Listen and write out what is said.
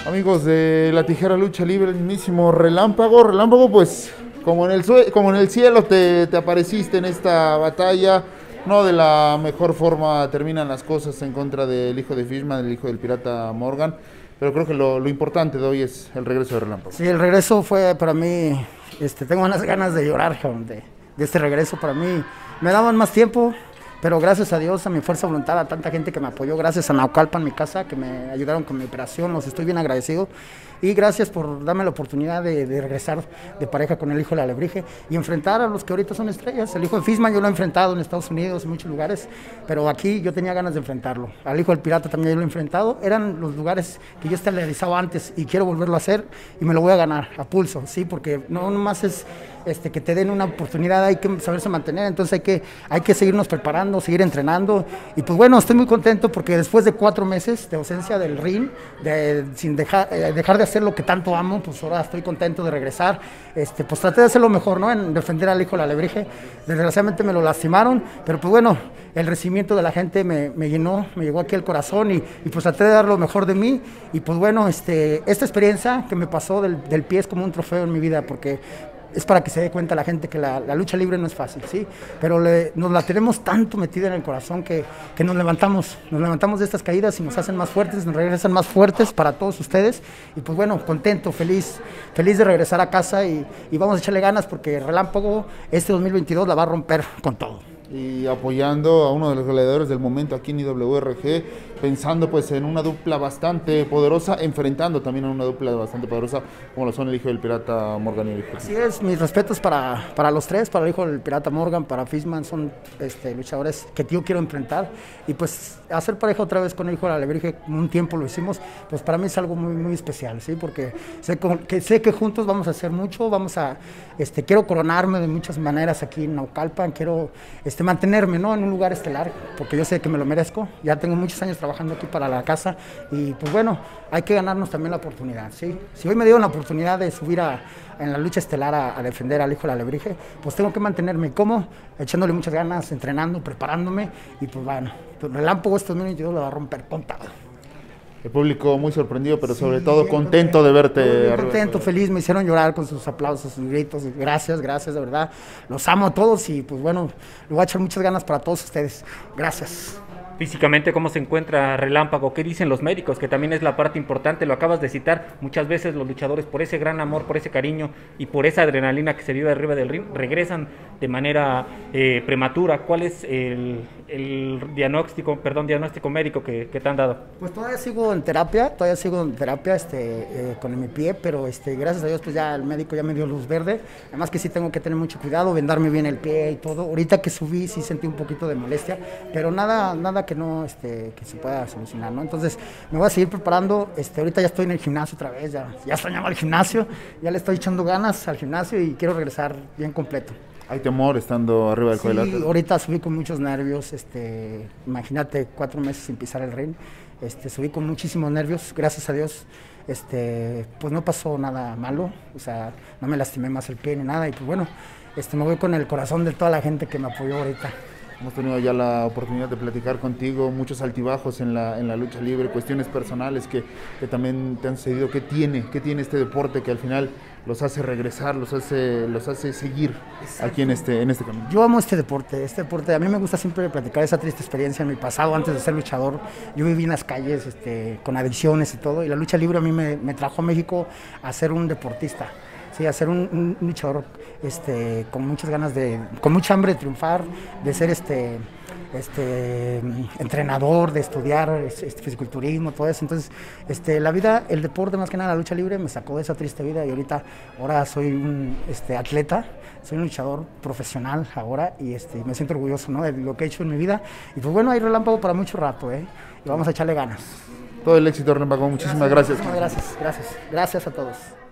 Amigos de la Tijera Lucha Libre, el mismísimo Relámpago. Relámpago, pues, como en el cielo te apareciste en esta batalla. No de la mejor forma terminan las cosas en contra del hijo de Fishman, el hijo del pirata Morgan. Pero creo que lo importante de hoy es el regreso de Relámpago. Sí, el regreso fue para mí, tengo unas ganas de llorar, de este regreso para mí. Me daban más tiempo, pero gracias a Dios, a mi fuerza de voluntad, a tanta gente que me apoyó, gracias a Naucalpan, mi casa, que me ayudaron con mi operación, los estoy bien agradecido. Y gracias por darme la oportunidad de regresar de pareja con el hijo de la Alebrije y enfrentar a los que ahorita son estrellas. El hijo de Fishman yo lo he enfrentado en Estados Unidos, en muchos lugares, pero aquí yo tenía ganas de enfrentarlo. Al hijo del pirata también yo lo he enfrentado. Eran los lugares que yo estelarizaba antes y quiero volverlo a hacer y me lo voy a ganar a pulso, ¿sí? Porque no nomás es que te den una oportunidad, hay que saberse mantener, entonces hay que seguirnos preparando, seguir entrenando. Y pues bueno, estoy muy contento porque después de 4 meses de ausencia del ring, sin dejar de hacer lo que tanto amo, pues ahora estoy contento de regresar. Pues traté de hacer lo mejor, ¿no? En defender al hijo de la Alebrije. Desgraciadamente me lo lastimaron, pero pues bueno, el recibimiento de la gente me llenó, me llegó aquí al corazón y pues traté de dar lo mejor de mí. Y pues bueno, esta experiencia que me pasó del pie es como un trofeo en mi vida, porque es para que se dé cuenta la gente que la lucha libre no es fácil, ¿sí? Pero nos la tenemos tanto metida en el corazón que nos levantamos de estas caídas y nos hacen más fuertes, nos regresan más fuertes para todos ustedes. Y pues bueno, contento, feliz de regresar a casa y vamos a echarle ganas porque Relámpago 2022 la va a romper con todo. Y apoyando a uno de los gladiadores del momento aquí en IWRG, pensando pues en una dupla bastante poderosa, enfrentando también a una dupla bastante poderosa como lo son el hijo del pirata Morgan y el hijo de... Así es, mis respetos para los tres, para el hijo del pirata Morgan, para Fishman, son luchadores que yo quiero enfrentar y pues hacer pareja otra vez con el hijo de la Alebrije, un tiempo lo hicimos, pues para mí es algo muy, muy especial, ¿sí? Porque sé que juntos vamos a hacer mucho, quiero coronarme de muchas maneras aquí en Naucalpan, quiero mantenerme, ¿no? En un lugar estelar, porque yo sé que me lo merezco, ya tengo muchos años trabajando aquí para la casa y pues bueno, hay que ganarnos también la oportunidad, ¿sí? Si hoy me dieron la oportunidad de subir en la lucha estelar a defender al hijo de la Alebrije, pues tengo que mantenerme. ¿Cómo? Echándole muchas ganas, entrenando, preparándome y pues bueno, Relámpago 2022 lo va a romper con todo. El público muy sorprendido, pero sobre todo contento de verte. Muy contento, feliz, me hicieron llorar con sus aplausos, sus gritos, gracias, de verdad, los amo a todos y pues bueno, le voy a echar muchas ganas para todos ustedes, gracias. Físicamente, ¿cómo se encuentra Relámpago? ¿Qué dicen los médicos? Que también es la parte importante, lo acabas de citar, muchas veces los luchadores por ese gran amor, por ese cariño y por esa adrenalina que se vive arriba del ring, regresan de manera prematura. ¿Cuál es el diagnóstico médico que te han dado? Pues todavía sigo en terapia con mi pie, pero gracias a Dios pues ya el médico ya me dio luz verde, además que sí tengo que tener mucho cuidado, vendarme bien el pie y todo. Ahorita que subí sí sentí un poquito de molestia, pero nada que no que se pueda solucionar, ¿no? Entonces me voy a seguir preparando, ahorita ya estoy en el gimnasio otra vez, ya extrañaba el gimnasio, ya le estoy echando ganas al gimnasio y quiero regresar bien completo. ¿Hay temor estando arriba del cuadrilátero? Sí, ahorita subí con muchos nervios, imagínate 4 meses sin pisar el ring, subí con muchísimos nervios, gracias a Dios, pues no pasó nada malo, o sea, no me lastimé más el pie ni nada y pues bueno, me voy con el corazón de toda la gente que me apoyó ahorita. Hemos tenido ya la oportunidad de platicar contigo, muchos altibajos en la lucha libre, cuestiones personales que también te han sucedido. ¿Qué tiene este deporte que al final los hace regresar, los hace seguir aquí en este camino? Yo amo este deporte, a mí me gusta siempre platicar esa triste experiencia en mi pasado antes de ser luchador. Yo viví en las calles con adicciones y todo, y la lucha libre a mí me trajo a México a ser un deportista. Sí, a ser un luchador con muchas ganas con mucha hambre de triunfar, de ser entrenador, de estudiar fisiculturismo, todo eso. Entonces, la vida, el deporte, más que nada la lucha libre, me sacó de esa triste vida y ahora soy un atleta, soy un luchador profesional ahora y me siento orgulloso, ¿no? De lo que he hecho en mi vida. Y pues bueno, hay Relámpago para mucho rato, y vamos a echarle ganas. Todo el éxito, Relámpago. Muchísimas gracias. Gracias a todos.